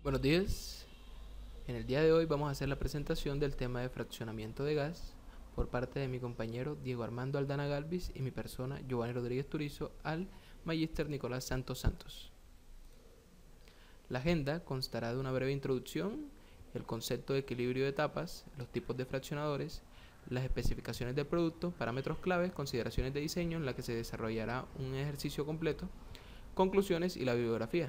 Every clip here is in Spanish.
Buenos días. En el día de hoy vamos a hacer la presentación del tema de fraccionamiento de gas por parte de mi compañero Diego Armando Aldana Galvis y mi persona Giovanni Rodríguez Turizo al Magíster Nicolás Santos Santos. La agenda constará de una breve introducción, el concepto de equilibrio de etapas, los tipos de fraccionadores, las especificaciones del producto, parámetros claves, consideraciones de diseño en la que se desarrollará un ejercicio completo, conclusiones y la bibliografía.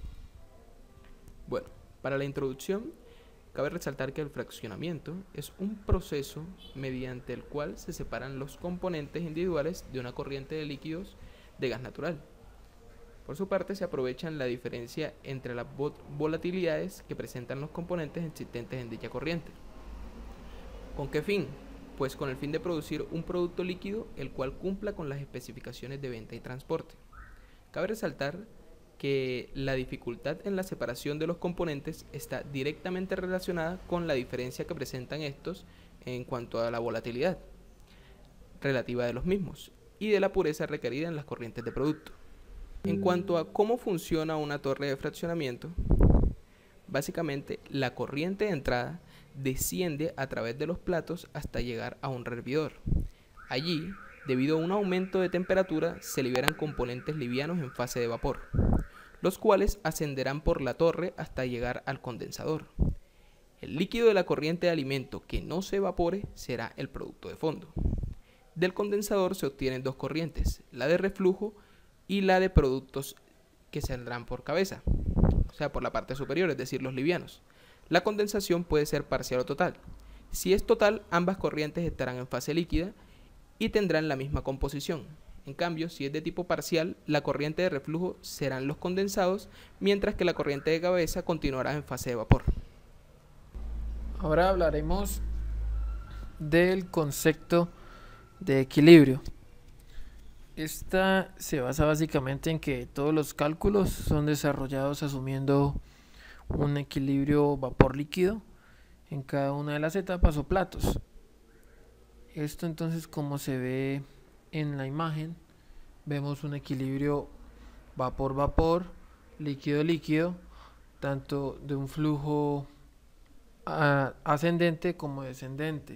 Bueno, para la introducción, cabe resaltar que el fraccionamiento es un proceso mediante el cual se separan los componentes individuales de una corriente de líquidos de gas natural. Por su parte, se aprovechan la diferencia entre las volatilidades que presentan los componentes existentes en dicha corriente. ¿Con qué fin? Pues con el fin de producir un producto líquido el cual cumpla con las especificaciones de venta y transporte. Cabe resaltar que la dificultad en la separación de los componentes está directamente relacionada con la diferencia que presentan estos en cuanto a la volatilidad relativa de los mismos y de la pureza requerida en las corrientes de producto. En cuanto a cómo funciona una torre de fraccionamiento, básicamente la corriente de entrada desciende a través de los platos hasta llegar a un hervidor. Allí, debido a un aumento de temperatura, se liberan componentes livianos en fase de vapor, los cuales ascenderán por la torre hasta llegar al condensador. El líquido de la corriente de alimento que no se evapore será el producto de fondo. Del condensador se obtienen dos corrientes, la de reflujo y la de productos que saldrán por cabeza, o sea, por la parte superior, es decir, los livianos. La condensación puede ser parcial o total. Si es total, ambas corrientes estarán en fase líquida y tendrán la misma composición. En cambio, si es de tipo parcial, la corriente de reflujo serán los condensados, mientras que la corriente de cabeza continuará en fase de vapor. Ahora hablaremos del concepto de equilibrio. Esta se basa básicamente en que todos los cálculos son desarrollados asumiendo un equilibrio vapor-líquido en cada una de las etapas o platos. Esto entonces, como se ve en la imagen, vemos un equilibrio vapor-vapor, líquido-líquido, tanto de un flujo ascendente como descendente.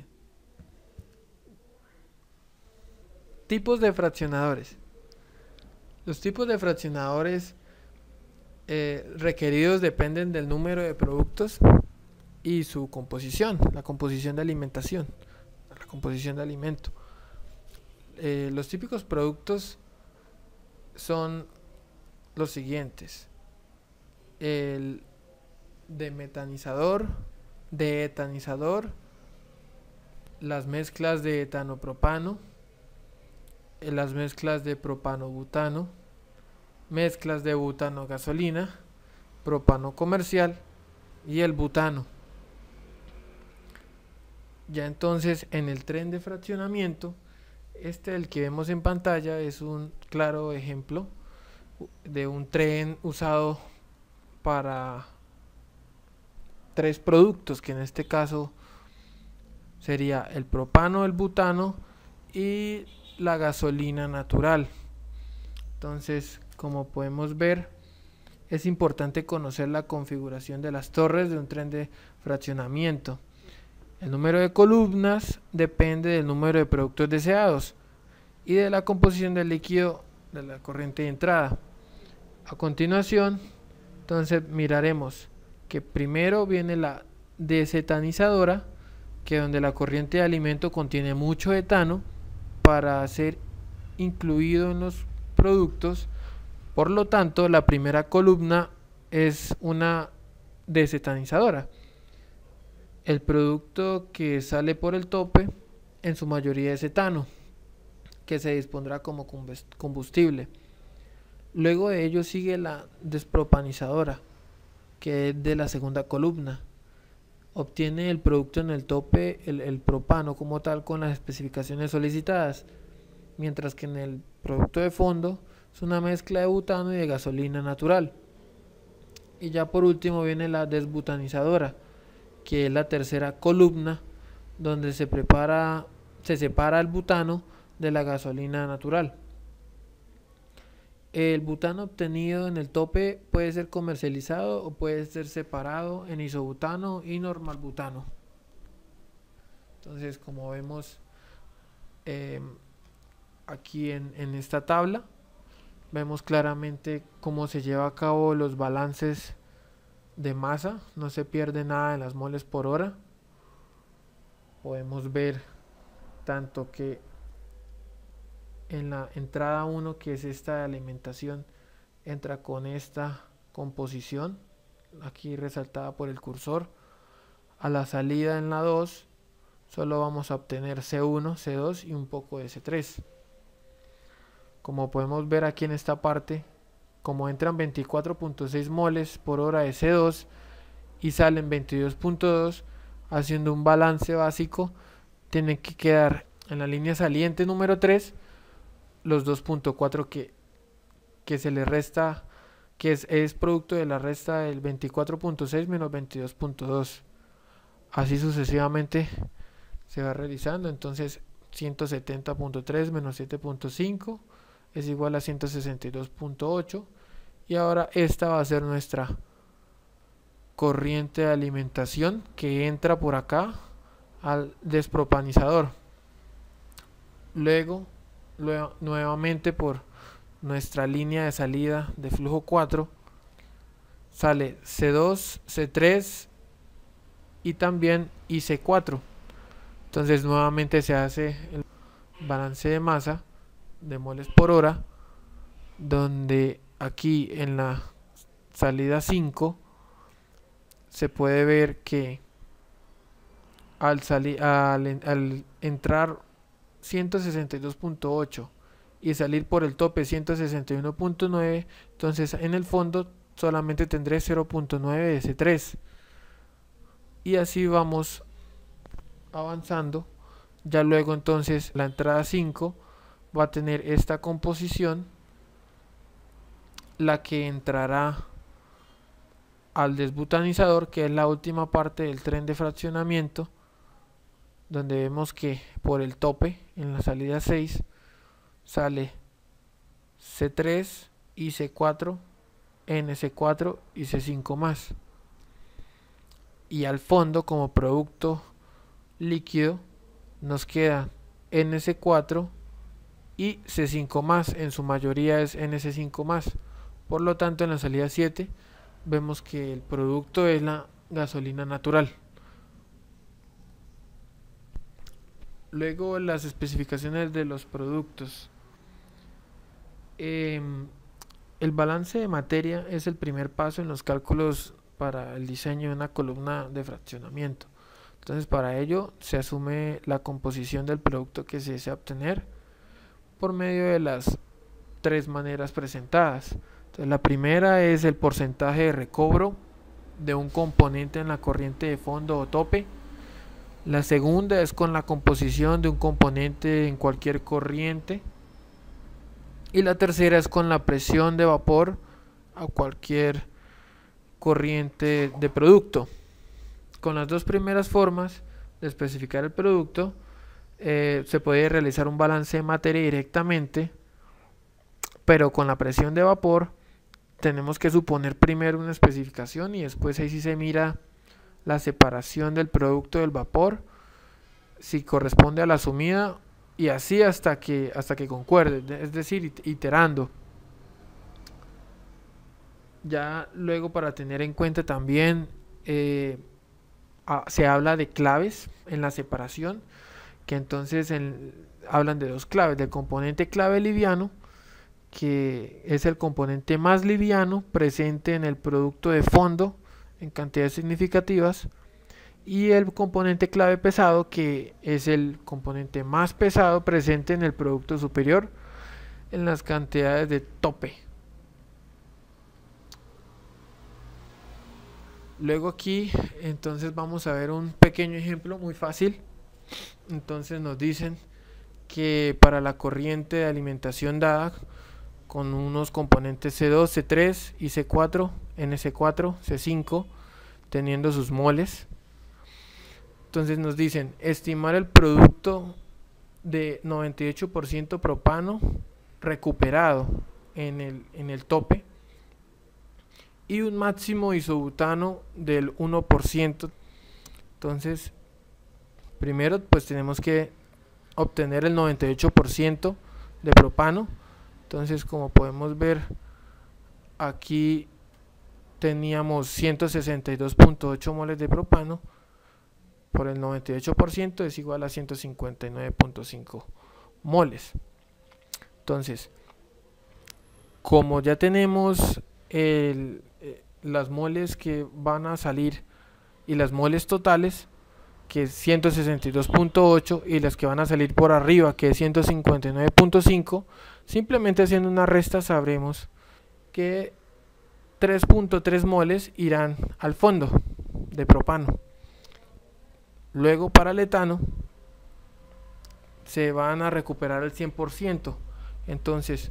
Tipos de fraccionadores. Los tipos de fraccionadores requeridos dependen del número de productos y su composición, la composición de alimentación, la composición de alimento. Los típicos productos son los siguientes: el demetanizador, deetanizador, las mezclas de etano-propano, las mezclas de propano-butano, mezclas de butano-gasolina, propano comercial y el butano. Ya entonces, en el tren de fraccionamiento, el que vemos en pantalla es un claro ejemplo de un tren usado para tres productos, que en este caso sería el propano, el butano y la gasolina natural. Entonces, como podemos ver, es importante conocer la configuración de las torres de un tren de fraccionamiento. El número de columnas depende del número de productos deseados y de la composición del líquido de la corriente de entrada. A continuación, entonces miraremos que primero viene la desetanizadora, que donde la corriente de alimento contiene mucho etano para ser incluido en los productos. Por lo tanto, la primera columna es una desetanizadora. El producto que sale por el tope en su mayoría es etano, que se dispondrá como combustible. Luego de ello sigue la despropanizadora, que es de la segunda columna. Obtiene el producto en el tope, el propano como tal, con las especificaciones solicitadas, mientras que en el producto de fondo es una mezcla de butano y de gasolina natural. Y ya por último viene la desbutanizadora, que es la tercera columna, donde se separa el butano de la gasolina natural. El butano obtenido en el tope puede ser comercializado o puede ser separado en isobutano y normalbutano. Entonces, como vemos aquí en esta tabla, vemos claramente cómo se lleva a cabo los balances de masa. No se pierde nada en las moles por hora. Podemos ver tanto que en la entrada 1, que es esta de alimentación, entra con esta composición, aquí resaltada por el cursor. A la salida en la 2 solo vamos a obtener C1, C2 y un poco de C3. Como podemos ver aquí en esta parte, como entran 24.6 moles por hora de C2 y salen 22.2, haciendo un balance básico, tienen que quedar en la línea saliente número 3 los 2.4 que se le resta, que es producto de la resta del 24.6 menos 22.2. Así sucesivamente se va realizando. Entonces 170.3 menos 7.5 es igual a 162.8, y ahora esta va a ser nuestra corriente de alimentación que entra por acá al despropanizador. Luego nuevamente por nuestra línea de salida de flujo 4 sale C2, C3 y también IC4. Entonces nuevamente se hace el balance de masa de moles por hora, donde aquí en la salida 5 se puede ver que al entrar 162.8 y salir por el tope 161.9, entonces en el fondo solamente tendré 0.9 de C3, y así vamos avanzando. Ya luego entonces la entrada 5 va a tener esta composición, la que entrará al desbutanizador, que es la última parte del tren de fraccionamiento, donde vemos que por el tope en la salida 6 sale C3 y C4, NC4 y C5 más, y al fondo como producto líquido nos queda NC4 y C5 más, en su mayoría es NC5 más. Por lo tanto, en la salida 7 vemos que el producto es la gasolina natural. Luego, las especificaciones de los productos. El balance de materia es el primer paso en los cálculos para el diseño de una columna de fraccionamiento. Entonces, para ello se asume la composición del producto que se desea obtener por medio de las tres maneras presentadas. Entonces, la primera es el porcentaje de recobro de un componente en la corriente de fondo o tope. La segunda es con la composición de un componente en cualquier corriente. Y la tercera es con la presión de vapor a cualquier corriente de producto. Con las dos primeras formas de especificar el producto, se puede realizar un balance de materia directamente, pero con la presión de vapor tenemos que suponer primero una especificación y después ahí sí se mira la separación del producto del vapor, si corresponde a la asumida, y así hasta que concuerde, es decir, iterando. Ya luego, para tener en cuenta también, se habla de claves en la separación, que entonces hablan de dos claves: del componente clave liviano, que es el componente más liviano presente en el producto de fondo en cantidades significativas, y el componente clave pesado, que es el componente más pesado presente en el producto superior en las cantidades de tope. Luego aquí entonces vamos a ver un pequeño ejemplo muy fácil. Entonces nos dicen que para la corriente de alimentación dada con unos componentes C2, C3 y C4, NC4, C5, teniendo sus moles, entonces nos dicen estimar el producto de 98% propano recuperado en el tope y un máximo isobutano del 1%. Entonces, primero pues tenemos que obtener el 98% de propano. Entonces, como podemos ver, aquí teníamos 162.8 moles de propano por el 98% es igual a 159.5 moles. Entonces, como ya tenemos las moles que van a salir y las moles totales, que es 162.8, y las que van a salir por arriba, que es 159.5, simplemente haciendo una resta sabremos que 3.3 moles irán al fondo de propano. Luego para el etano se van a recuperar el 100%. Entonces,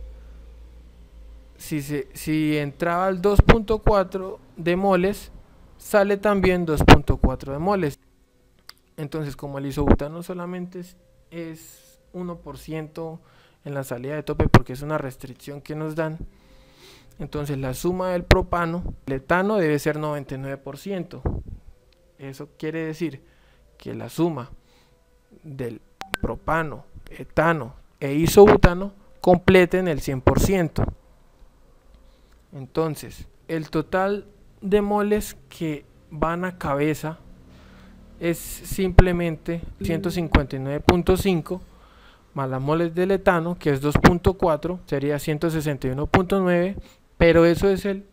si entraba el 2.4 de moles, sale también 2.4 de moles. Entonces, como el isobutano solamente es 1% en la salida de tope, porque es una restricción que nos dan, entonces la suma del propano, el etano debe ser 99%. Eso quiere decir que la suma del propano, etano e isobutano completen el 100%. Entonces, el total de moles que van a cabeza es simplemente 159.5 más las moles del etano, que es 2.4, sería 161.9, pero eso es el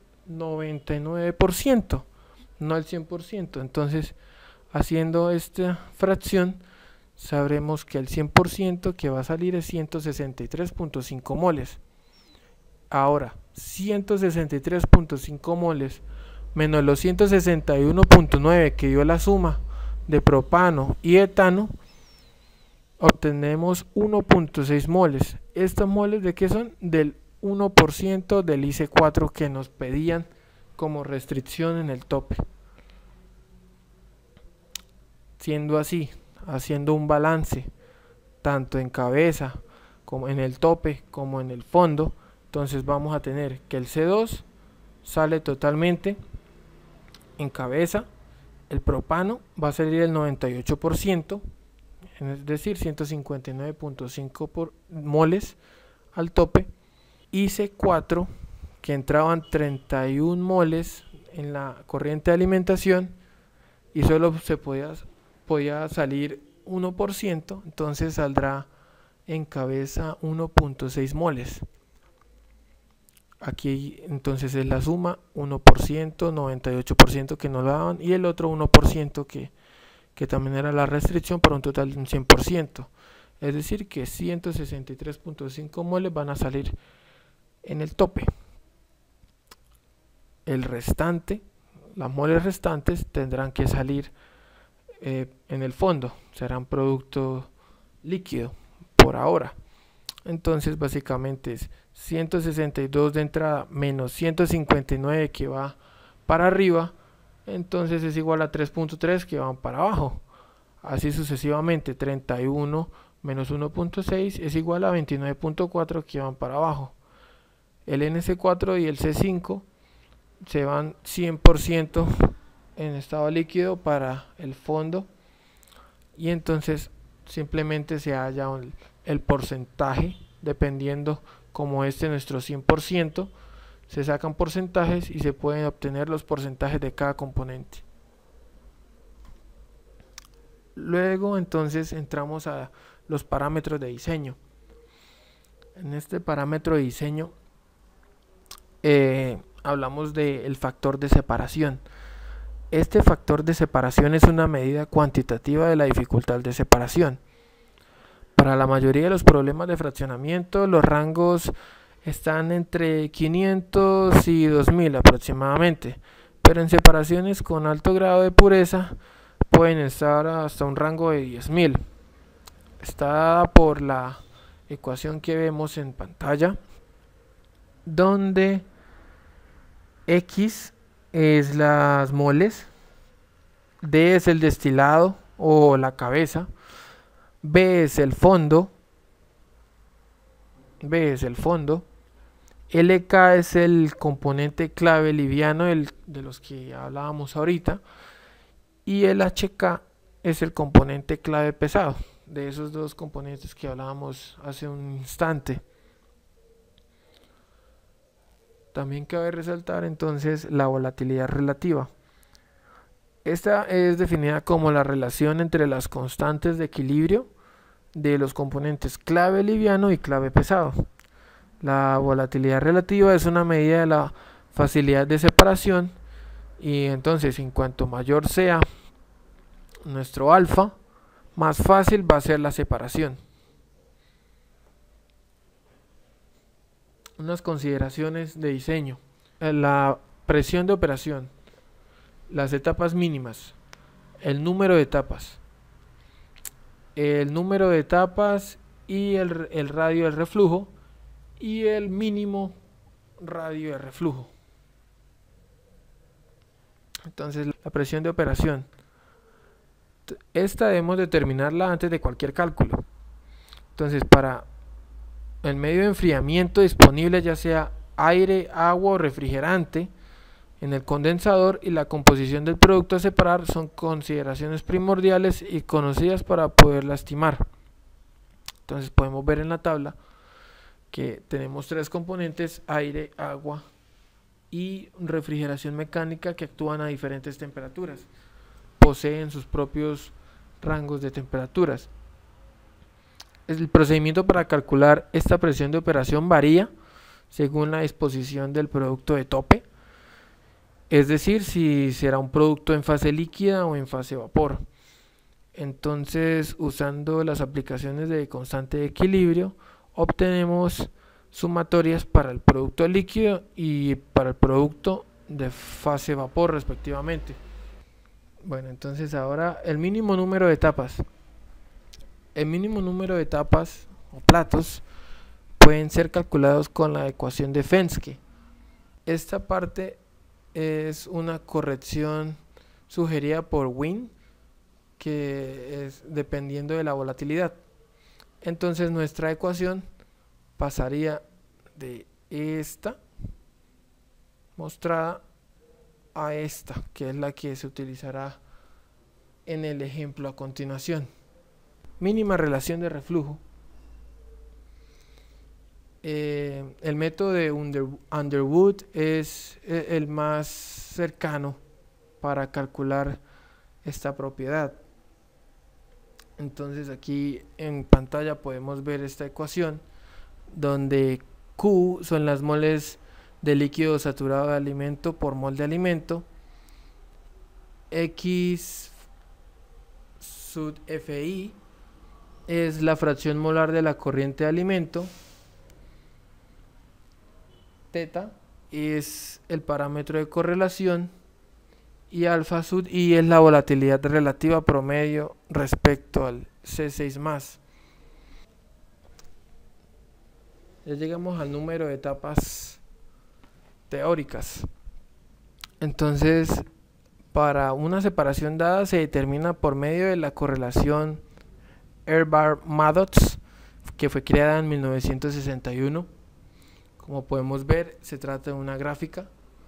99%, no el 100%. Entonces, haciendo esta fracción, sabremos que el 100% que va a salir es 163.5 moles. Ahora, 163.5 moles menos los 161.9 que dio la suma de propano y etano, obtenemos 1.6 moles. ¿Estos moles de qué son? Del 1% del IC4 que nos pedían como restricción en el tope. Siendo así, haciendo un balance tanto en cabeza como en el tope como en el fondo, entonces vamos a tener que el C2 sale totalmente en cabeza, el propano va a salir el 98%, es decir 159.5 moles al tope, y C4 que entraban 31 moles en la corriente de alimentación y solo se podía salir 1%, entonces saldrá en cabeza 1.6 moles. Aquí entonces es la suma, 1%, 98% que nos daban y el otro 1% que también era la restricción, para un total de un 100%. Es decir que 163.5 moles van a salir en el tope. El restante, las moles restantes tendrán que salir en el fondo, serán producto líquido por ahora. Entonces básicamente es 162 de entrada menos 159 que va para arriba, entonces es igual a 3.3 que van para abajo. Así sucesivamente, 31 menos 1.6 es igual a 29.4 que van para abajo. El NC4 y el C5 se van 100% en estado líquido para el fondo, y entonces simplemente se halla el porcentaje, dependiendo como nuestro 100%, se sacan porcentajes y se pueden obtener los porcentajes de cada componente. Luego entonces entramos a los parámetros de diseño. En este parámetro de diseño hablamos del factor de separación. Este factor de separación es una medida cuantitativa de la dificultad de separación. Para la mayoría de los problemas de fraccionamiento, los rangos están entre 500 y 2000 aproximadamente, pero en separaciones con alto grado de pureza pueden estar hasta un rango de 10.000. Está dada por la ecuación que vemos en pantalla, donde X es las moles, D es el destilado o la cabeza, B es el fondo, LK es el componente clave liviano de los que hablábamos ahorita, y el HK es el componente clave pesado, de esos dos componentes que hablábamos hace un instante. También cabe resaltar entonces la volatilidad relativa. Esta es definida como la relación entre las constantes de equilibrio de los componentes clave liviano y clave pesado. La volatilidad relativa es una medida de la facilidad de separación, y entonces en cuanto mayor sea nuestro alfa, más fácil va a ser la separación. Unas consideraciones de diseño: la presión de operación, las etapas mínimas, el número de etapas, y el radio del reflujo y el mínimo radio de reflujo. Entonces, la presión de operación, esta debemos determinarla antes de cualquier cálculo. Entonces, para el medio de enfriamiento disponible, ya sea aire, agua o refrigerante, en el condensador y la composición del producto a separar son consideraciones primordiales y conocidas para poderla estimar. Entonces podemos ver en la tabla que tenemos tres componentes: aire, agua y refrigeración mecánica, que actúan a diferentes temperaturas, poseen sus propios rangos de temperaturas. El procedimiento para calcular esta presión de operación varía según la disposición del producto de tope, es decir, si será un producto en fase líquida o en fase vapor. Entonces, usando las aplicaciones de constante de equilibrio, obtenemos sumatorias para el producto líquido y para el producto de fase vapor respectivamente. Bueno, entonces ahora el mínimo número de etapas. El mínimo número de etapas o platos pueden ser calculados con la ecuación de Fenske. Esta parte es una corrección sugerida por Wien, que es dependiendo de la volatilidad. Entonces nuestra ecuación pasaría de esta mostrada a esta, que es la que se utilizará en el ejemplo a continuación. Mínima relación de reflujo. El método de Underwood es el más cercano para calcular esta propiedad. Entonces aquí en pantalla podemos ver esta ecuación, donde Q son las moles de líquido saturado de alimento por mol de alimento, X sub FI es la fracción molar de la corriente de alimento, teta es el parámetro de correlación, y alfa sub I es la volatilidad relativa promedio respecto al C6+. Ya llegamos al número de etapas teóricas. Entonces, para una separación dada se determina por medio de la correlación Erbar-Maddox, que fue creada en 1961. Como podemos ver, se trata de una gráfica.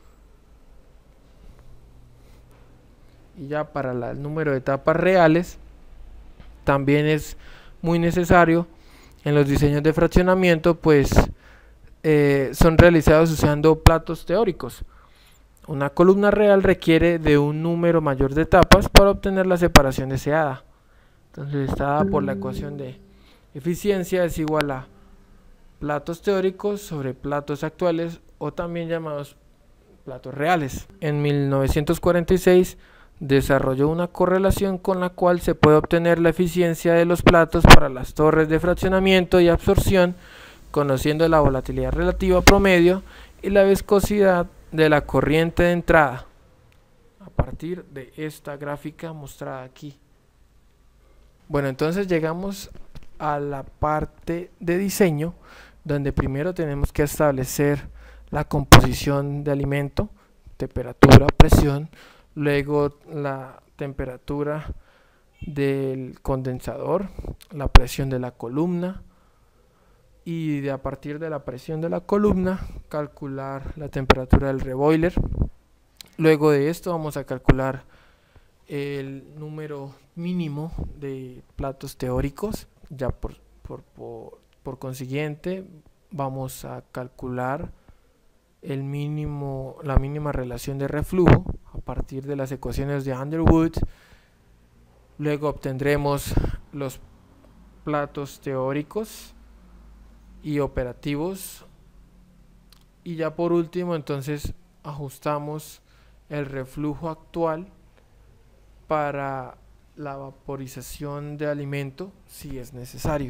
Y ya para el número de etapas reales, también es muy necesario en los diseños de fraccionamiento, pues son realizados usando platos teóricos. Una columna real requiere de un número mayor de etapas para obtener la separación deseada. Entonces está dada por la ecuación de eficiencia, es igual a platos teóricos sobre platos actuales, o también llamados platos reales. En 1946 desarrolló una correlación con la cual se puede obtener la eficiencia de los platos para las torres de fraccionamiento y absorción, conociendo la volatilidad relativa promedio y la viscosidad de la corriente de entrada, a partir de esta gráfica mostrada aquí. Bueno, entonces llegamos a la parte de diseño, donde primero tenemos que establecer la composición de alimento, temperatura, presión, luego la temperatura del condensador, la presión de la columna, y a partir de la presión de la columna calcular la temperatura del reboiler. Luego de esto vamos a calcular el número mínimo de platos teóricos. Ya por consiguiente vamos a calcular la mínima relación de reflujo a partir de las ecuaciones de Underwood. Luego obtendremos los platos teóricos y operativos, y ya por último entonces ajustamos el reflujo actual para la vaporización de alimento si es necesario.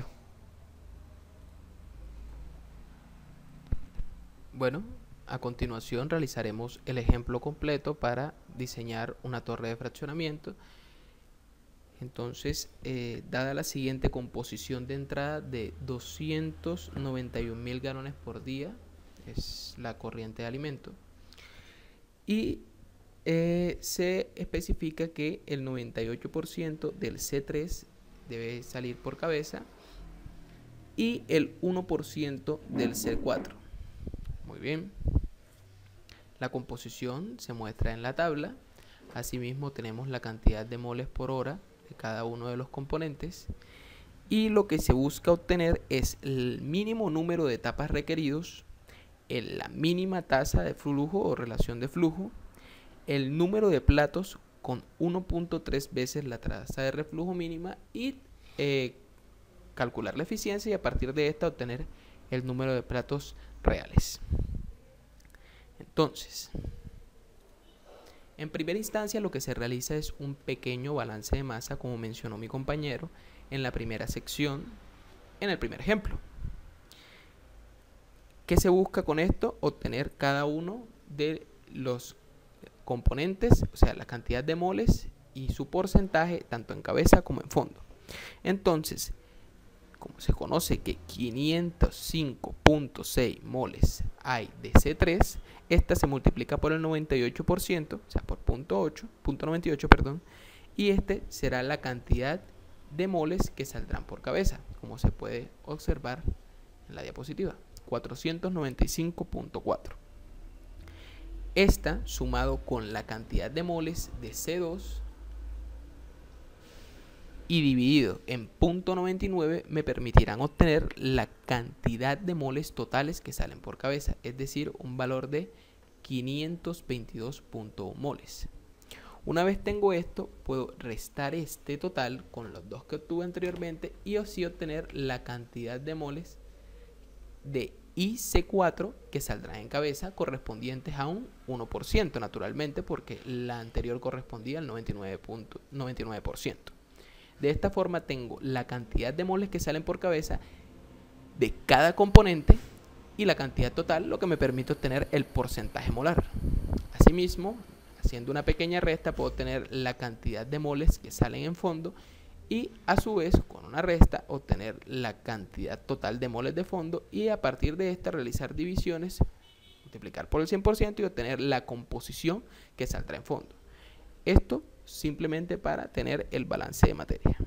Bueno, a continuación realizaremos el ejemplo completo para diseñar una torre de fraccionamiento. Entonces, dada la siguiente composición de entrada de 291.000 galones por día, es la corriente de alimento, y se especifica que el 98% del C3 debe salir por cabeza y el 1% del C4. Muy bien. La composición se muestra en la tabla. Asimismo tenemos la cantidad de moles por hora de cada uno de los componentes, y lo que se busca obtener es el mínimo número de etapas requeridos, la mínima tasa de flujo o relación de flujo, el número de platos con 1.3 veces la tasa de reflujo mínima, y calcular la eficiencia, y a partir de esta obtener el número de platos reales. Entonces, en primera instancia lo que se realiza es un pequeño balance de masa, como mencionó mi compañero en la primera sección, en el primer ejemplo. ¿Qué se busca con esto? Obtener cada uno de los componentes, o sea, la cantidad de moles y su porcentaje tanto en cabeza como en fondo. Entonces, como se conoce que 505.6 moles hay de C3, esta se multiplica por el 98%, o sea, por 0.98, perdón, y este será la cantidad de moles que saldrán por cabeza, como se puede observar en la diapositiva, 495.4. Esta, sumado con la cantidad de moles de C2 y dividido en 0.99, me permitirán obtener la cantidad de moles totales que salen por cabeza, es decir, un valor de 522.1 moles. Una vez tengo esto, puedo restar este total con los dos que obtuve anteriormente y así obtener la cantidad de moles de IC4 que saldrán en cabeza, correspondientes a un 1%, naturalmente, porque la anterior correspondía al 99%. De esta forma tengo la cantidad de moles que salen por cabeza de cada componente y la cantidad total, lo que me permite obtener el porcentaje molar. Asimismo, haciendo una pequeña resta, puedo obtener la cantidad de moles que salen en fondo y a su vez, con una resta, obtener la cantidad total de moles de fondo, y a partir de esta realizar divisiones, multiplicar por el 100% y obtener la composición que saldrá en fondo. Esto simplemente para tener el balance de materia.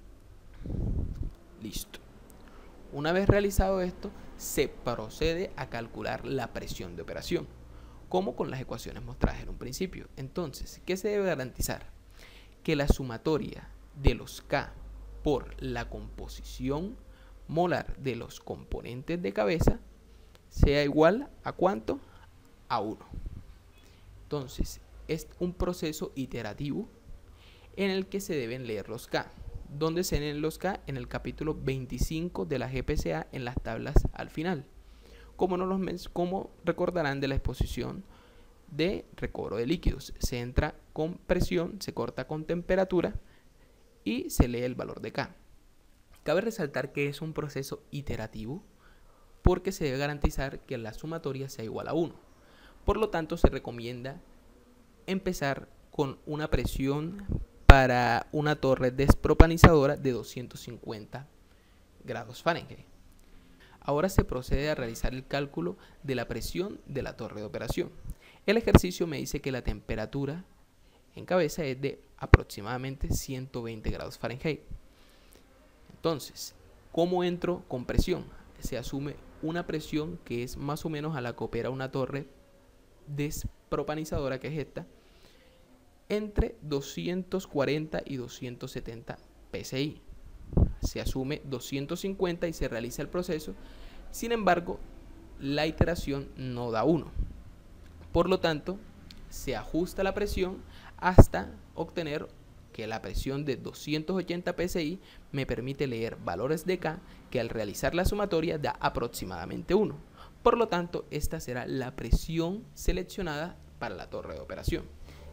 Listo. Una vez realizado esto, se procede a calcular la presión de operación, como con las ecuaciones mostradas en un principio. Entonces, ¿qué se debe garantizar? Que la sumatoria de los K por la composición molar de los componentes de cabeza sea igual a ¿cuánto? A 1. Entonces, es un proceso iterativo en el que se deben leer los K. ¿Dónde se leen los K? En el capítulo 25 de la GPCA, en las tablas al final. Como recordarán de la exposición de recobro de líquidos, se entra con presión, se corta con temperatura y se lee el valor de K. Cabe resaltar que es un proceso iterativo porque se debe garantizar que la sumatoria sea igual a 1. Por lo tanto, se recomienda empezar con una presión para una torre despropanizadora de 250 grados Fahrenheit. Ahora se procede a realizar el cálculo de la presión de la torre de operación. El ejercicio me dice que la temperatura en cabeza es de aproximadamente 120 grados Fahrenheit. Entonces, ¿cómo entro con presión? se asume una presión que es más o menos a la que opera una torre despropanizadora, que es esta, entre 240 y 270 psi. Se asume 250 y se realiza el proceso. Sin embargo, la iteración no da 1. Por lo tanto, se ajusta la presión hasta obtener que la presión de 280 psi me permite leer valores de K que al realizar la sumatoria da aproximadamente 1. Por lo tanto, esta será la presión seleccionada para la torre de operación.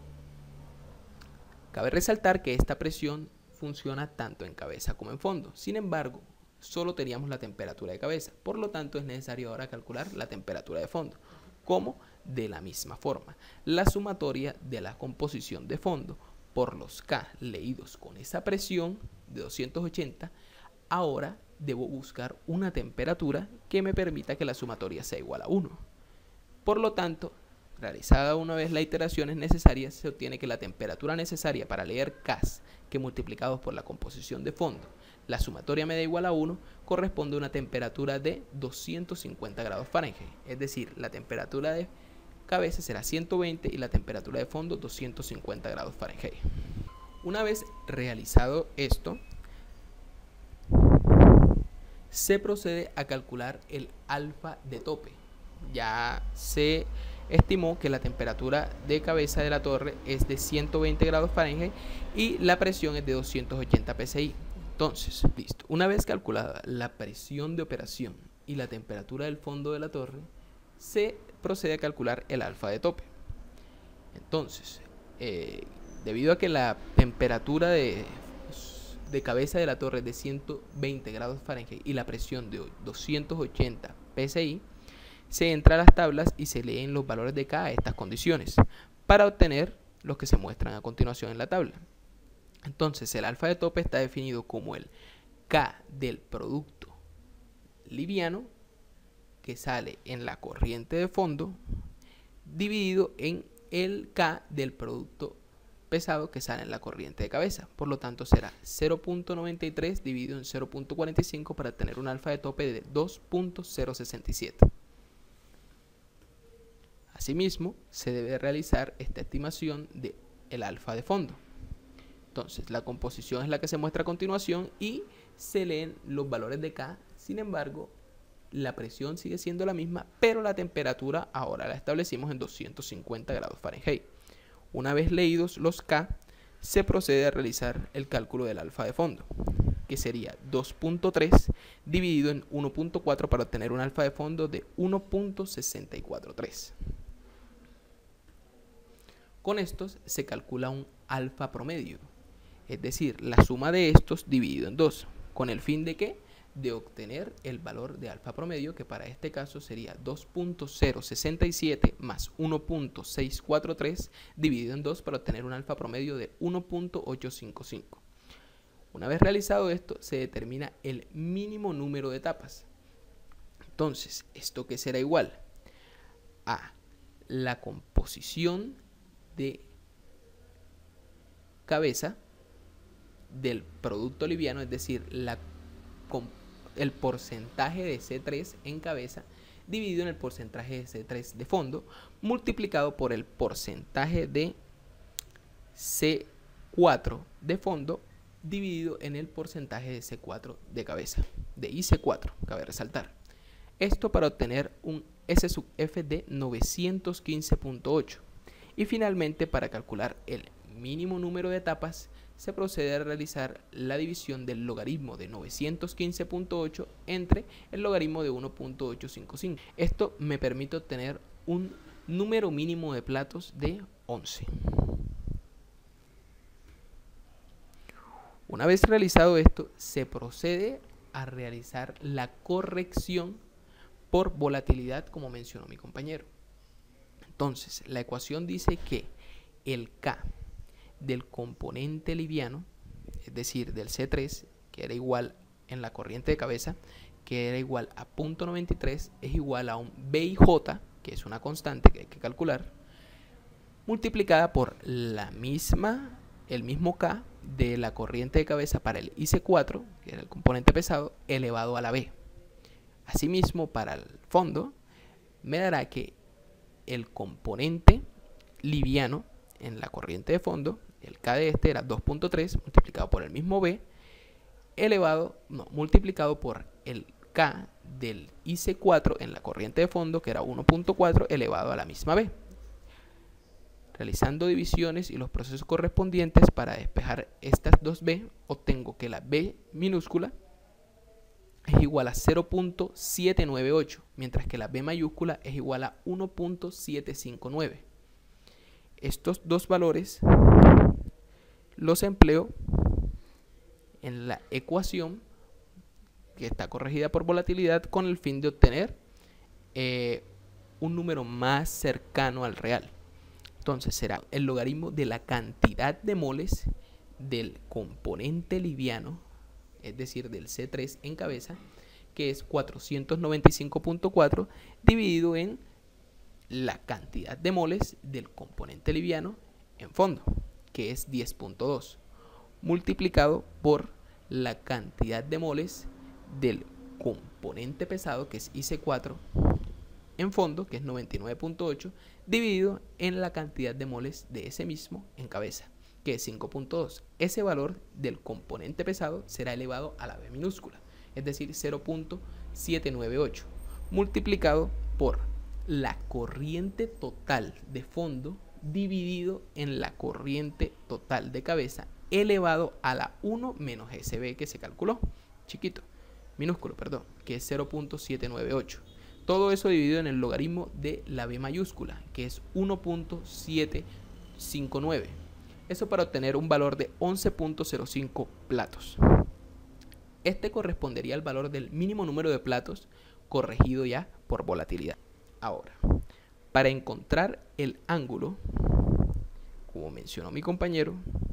Cabe resaltar que esta presión funciona tanto en cabeza como en fondo. Sin embargo, solo teníamos la temperatura de cabeza. Por lo tanto, es necesario ahora calcular la temperatura de fondo. ¿Cómo? De la misma forma. La sumatoria de la composición de fondo por los K leídos con esa presión de 280, ahora debo buscar una temperatura que me permita que la sumatoria sea igual a 1. Por lo tanto, realizada una vez la iteración necesaria, se obtiene que la temperatura necesaria para leer K que multiplicados por la composición de fondo, la sumatoria me da igual a 1, corresponde a una temperatura de 250 grados Fahrenheit. Es decir, la temperatura de cabeza será 120 y la temperatura de fondo 250 grados Fahrenheit. Una vez realizado esto, se procede a calcular el alfa de tope. Ya se estimó que la temperatura de cabeza de la torre es de 120 grados Fahrenheit y la presión es de 280 psi. Entonces, listo. Una vez calculada la presión de operación y la temperatura del fondo de la torre, se procede a calcular el alfa de tope. Entonces, debido a que la temperatura de cabeza de la torre es de 120 grados Fahrenheit y la presión de 280 psi, se entra a las tablas y se leen los valores de K a estas condiciones para obtener los que se muestran a continuación en la tabla. Entonces, el alfa de tope está definido como el K del producto liviano que sale en la corriente de fondo dividido en el K del producto pesado que sale en la corriente de cabeza. Por lo tanto, será 0.93 dividido en 0.45 para tener un alfa de tope de 2.067. Asimismo, se debe realizar esta estimación del alfa de fondo. Entonces, la composición es la que se muestra a continuación y se leen los valores de K. Sin embargo, la presión sigue siendo la misma, pero la temperatura ahora la establecimos en 250 grados Fahrenheit. Una vez leídos los K, se procede a realizar el cálculo del alfa de fondo, que sería 2.3 dividido en 1.4 para obtener un alfa de fondo de 1.643. Con estos se calcula un alfa promedio, es decir, la suma de estos dividido en 2, con el fin de ¿qué? De obtener el valor de alfa promedio, que para este caso sería 2.067 más 1.643 dividido en 2 para obtener un alfa promedio de 1.855. Una vez realizado esto, se determina el mínimo número de etapas. Entonces, ¿esto qué será igual? A la composición de cabeza del producto liviano, es decir, el porcentaje de C3 en cabeza dividido en el porcentaje de C3 de fondo multiplicado por el porcentaje de C4 de fondo dividido en el porcentaje de C4 de cabeza, de IC4, cabe resaltar. Esto para obtener un S sub F de 915.8. Y finalmente, para calcular el mínimo número de etapas, se procede a realizar la división del logaritmo de 915.8 entre el logaritmo de 1.855. Esto me permite obtener un número mínimo de platos de 11. Una vez realizado esto, se procede a realizar la corrección por volatilidad, como mencionó mi compañero. Entonces, la ecuación dice que el K del componente liviano, es decir, del C3, que era igual en la corriente de cabeza, que era igual a 0.93, es igual a un BIJ, que es una constante que hay que calcular, multiplicada por el mismo K de la corriente de cabeza para el IC4, que era el componente pesado, elevado a la B. Asimismo, para el fondo, me dará que el componente liviano en la corriente de fondo, el K de este era 2.3 multiplicado por el mismo B, multiplicado por el K del IC4 en la corriente de fondo, que era 1.4 elevado a la misma B. Realizando divisiones y los procesos correspondientes para despejar estas dos B, obtengo que la B minúscula es igual a 0.798, mientras que la B mayúscula es igual a 1.759. Estos dos valores los empleo en la ecuación que está corregida por volatilidad con el fin de obtener un número más cercano al real. Entonces será el logaritmo de la cantidad de moles del componente liviano, es decir, del C3 en cabeza, que es 495.4, dividido en la cantidad de moles del componente liviano en fondo, que es 10.2, multiplicado por la cantidad de moles del componente pesado, que es IC4 en fondo, que es 99.8, dividido en la cantidad de moles de ese mismo en cabeza, que es 5.2. Ese valor del componente pesado será elevado a la B minúscula, es decir, 0.798, multiplicado por la corriente total de fondo dividido en la corriente total de cabeza elevado a la 1 menos SB que se calculó, minúsculo, que es 0.798. Todo eso dividido en el logaritmo de la B mayúscula, que es 1.759. Eso para obtener un valor de 11.05 platos. Este correspondería al valor del mínimo número de platos corregido ya por volatilidad. Ahora, para encontrar el ángulo, como mencionó mi compañero,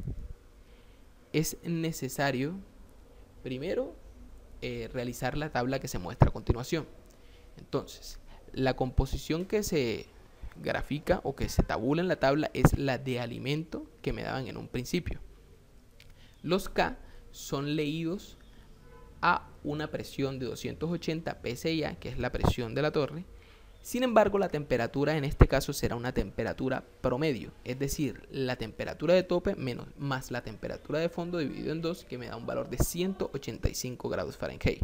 es necesario primero realizar la tabla que se muestra a continuación. Entonces, la composición que se grafica o que se tabula en la tabla es la de alimento que me daban en un principio. Los K son leídos a una presión de 280 PSI, que es la presión de la torre. Sin embargo, la temperatura en este caso será una temperatura promedio, es decir, la temperatura de tope más la temperatura de fondo dividido en 2, que me da un valor de 185 grados Fahrenheit.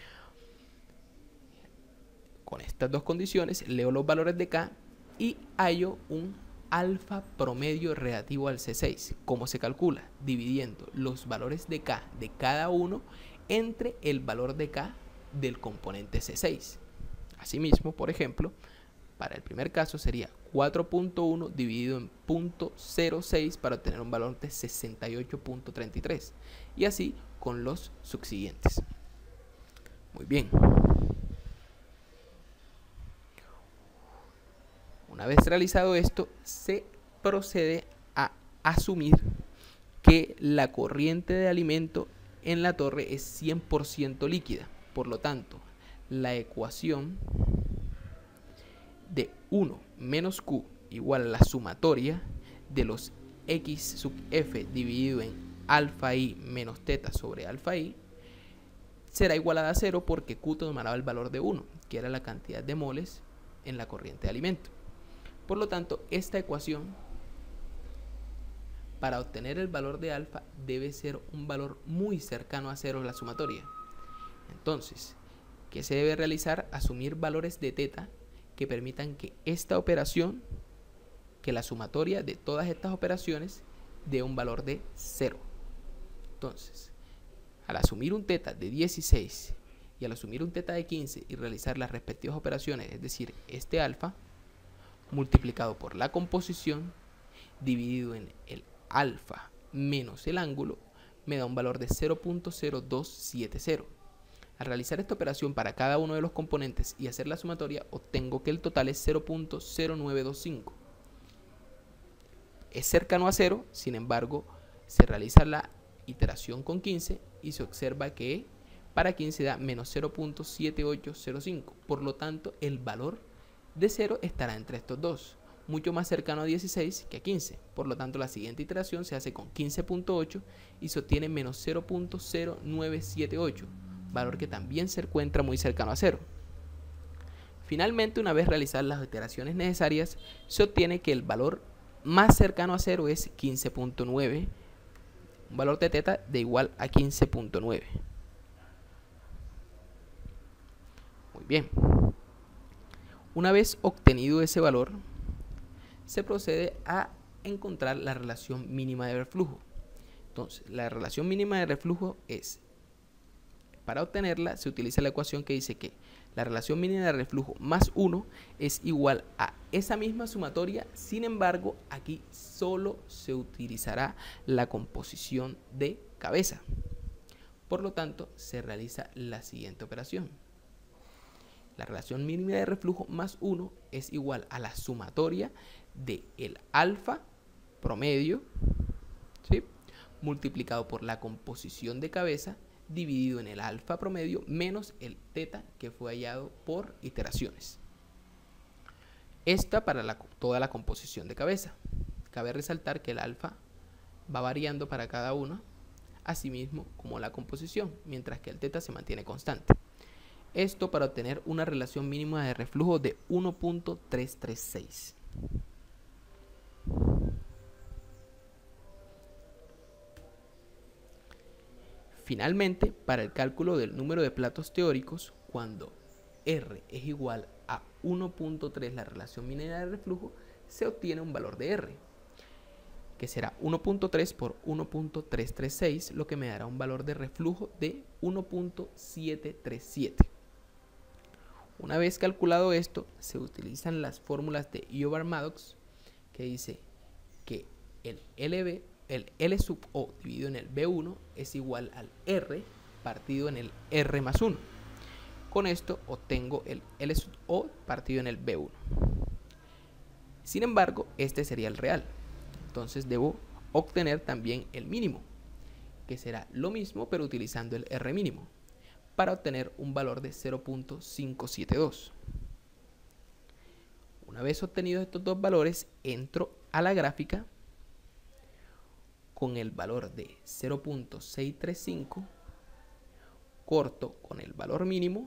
Con estas dos condiciones leo los valores de K y hallo un alfa promedio relativo al C6. ¿Cómo se calcula? Dividiendo los valores de K de cada uno entre el valor de K del componente C6. Asimismo, por ejemplo, para el primer caso sería 4.1 dividido en 0.06 para obtener un valor de 68.33. Y así con los subsiguientes. Muy bien. Una vez realizado esto, se procede a asumir que la corriente de alimento en la torre es 100% líquida. Por lo tanto, la ecuación de 1 menos Q igual a la sumatoria de los X sub F dividido en alfa I menos teta sobre alfa I será igualada a 0 porque Q tomará el valor de 1, que era la cantidad de moles en la corriente de alimento. Por lo tanto, esta ecuación, para obtener el valor de alfa, debe ser un valor muy cercano a 0 en la sumatoria. Entonces, ¿qué se debe realizar? Asumir valores de teta que permitan que esta operación, que la sumatoria de todas estas operaciones, dé un valor de 0. Entonces, al asumir un teta de 16 y al asumir un teta de 15 y realizar las respectivas operaciones, es decir, este alfa, multiplicado por la composición, dividido en el alfa menos el ángulo, me da un valor de 0.0270. Al realizar esta operación para cada uno de los componentes y hacer la sumatoria, obtengo que el total es 0.0925. Es cercano a 0, sin embargo, se realiza la iteración con 15 y se observa que para 15 da menos 0.7805. Por lo tanto, el valor de 0 estará entre estos dos, mucho más cercano a 16 que a 15. Por lo tanto, la siguiente iteración se hace con 15.8 y se obtiene menos 0.0978, valor que también se encuentra muy cercano a 0. Finalmente, una vez realizadas las iteraciones necesarias, se obtiene que el valor más cercano a 0 es 15.9, un valor de θ de igual a 15.9. Muy bien. Una vez obtenido ese valor, se procede a encontrar la relación mínima de reflujo. Entonces, la relación mínima de reflujo es, para obtenerla, se utiliza la ecuación que dice que la relación mínima de reflujo más 1 es igual a esa misma sumatoria. Sin embargo, aquí solo se utilizará la composición de cabeza. Por lo tanto, se realiza la siguiente operación. La relación mínima de reflujo más 1 es igual a la sumatoria de el alfa promedio, ¿sí?, multiplicado por la composición de cabeza dividido en el alfa promedio menos el θ que fue hallado por iteraciones. Esta para toda la composición de cabeza. Cabe resaltar que el alfa va variando para cada uno, asimismo como la composición, mientras que el θ se mantiene constante. Esto para obtener una relación mínima de reflujo de 1.336. Finalmente, para el cálculo del número de platos teóricos, cuando R es igual a 1.3 la relación mínima de reflujo, se obtiene un valor de R, que será 1.3 por 1.336, lo que me dará un valor de reflujo de 1.737. Una vez calculado esto, se utilizan las fórmulas de Iobar-Maddox, que dice que el L sub O dividido en el B1 es igual al R partido en el R más 1. Con esto obtengo el L sub O partido en el B1. Sin embargo, este sería el real. Entonces debo obtener también el mínimo, que será lo mismo pero utilizando el R mínimo, para obtener un valor de 0.572. Una vez obtenidos estos dos valores, entro a la gráfica con el valor de 0.635, corto con el valor mínimo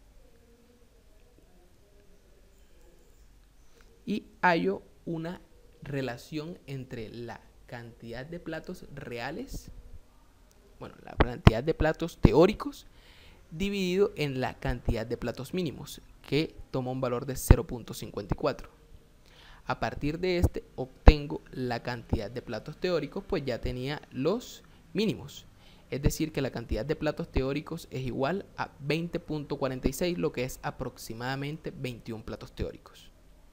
y hallo una relación entre la cantidad de platos reales, la cantidad de platos teóricos dividido en la cantidad de platos mínimos, que toma un valor de 0.54. A partir de este obtengo la cantidad de platos teóricos, pues ya tenía los mínimos. Es decir, que la cantidad de platos teóricos es igual a 20.46, lo que es aproximadamente 21 platos teóricos.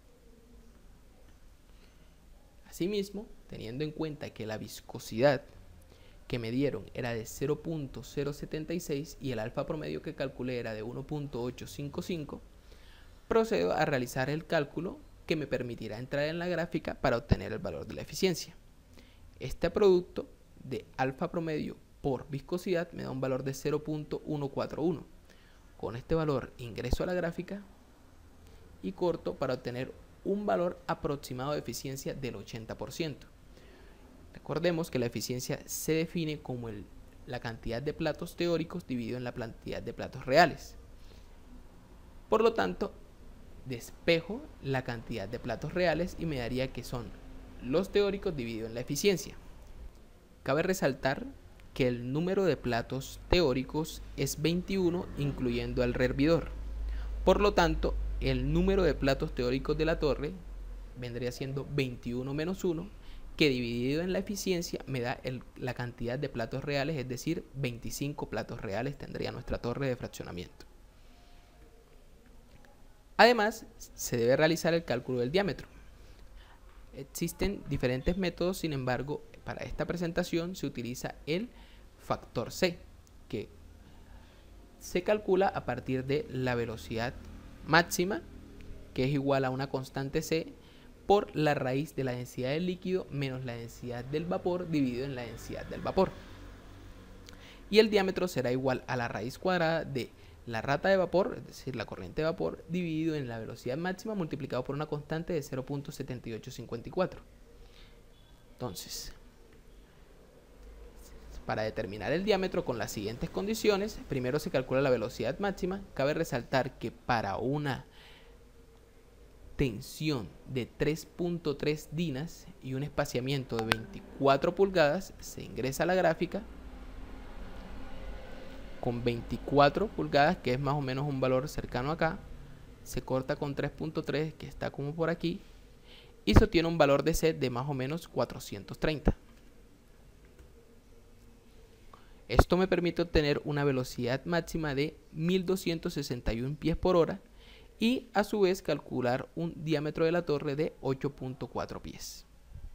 Asimismo, teniendo en cuenta que la viscosidad que me dieron era de 0.076 y el alfa promedio que calculé era de 1.855, procedo a realizar el cálculo que me permitirá entrar en la gráfica para obtener el valor de la eficiencia. Este producto de alfa promedio por viscosidad me da un valor de 0.141. Con este valor ingreso a la gráfica y corto para obtener un valor aproximado de eficiencia del 80%. Recordemos que la eficiencia se define como la cantidad de platos teóricos dividido en la cantidad de platos reales. Por lo tanto, despejo la cantidad de platos reales y me daría que son los teóricos dividido en la eficiencia. Cabe resaltar que el número de platos teóricos es 21 incluyendo al hervidor. Por lo tanto, el número de platos teóricos de la torre vendría siendo 21 menos 1, que dividido en la eficiencia me da la cantidad de platos reales, es decir, 25 platos reales tendría nuestra torre de fraccionamiento. Además, se debe realizar el cálculo del diámetro. Existen diferentes métodos, sin embargo, para esta presentación se utiliza el factor C, que se calcula a partir de la velocidad máxima, que es igual a una constante C, por la raíz de la densidad del líquido menos la densidad del vapor dividido en la densidad del vapor. Y el diámetro será igual a la raíz cuadrada de la rata de vapor, es decir, la corriente de vapor, dividido en la velocidad máxima multiplicado por una constante de 0.7854. Entonces, para determinar el diámetro con las siguientes condiciones, primero se calcula la velocidad máxima. Cabe resaltar que para una tensión de 3.3 dinas y un espaciamiento de 24 pulgadas, se ingresa a la gráfica con 24 pulgadas, que es más o menos un valor cercano acá, se corta con 3.3, que está como por aquí, y se obtiene un valor de C de más o menos 430. Esto me permite obtener una velocidad máxima de 1261 pies por hora y a su vez calcular un diámetro de la torre de 8.4 pies.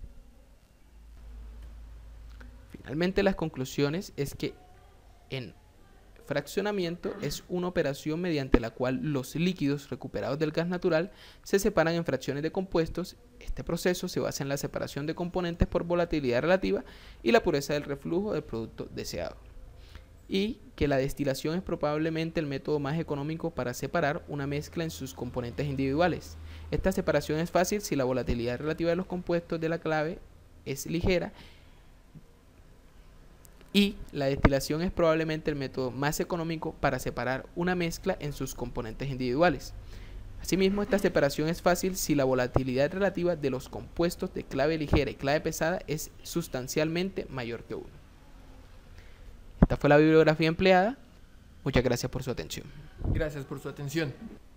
Finalmente, las conclusiones es que en fraccionamiento es una operación mediante la cual los líquidos recuperados del gas natural se separan en fracciones de compuestos. Este proceso se basa en la separación de componentes por volatilidad relativa y la pureza del reflujo del producto deseado. Y que la destilación es probablemente el método más económico para separar una mezcla en sus componentes individuales. Esta separación es fácil si la volatilidad relativa de los compuestos de la clave es ligera, y la destilación es probablemente el método más económico para separar una mezcla en sus componentes individuales. Asimismo, esta separación es fácil si la volatilidad relativa de los compuestos de clave ligera y clave pesada es sustancialmente mayor que 1. Esta fue la bibliografía empleada. Muchas gracias por su atención. Gracias por su atención.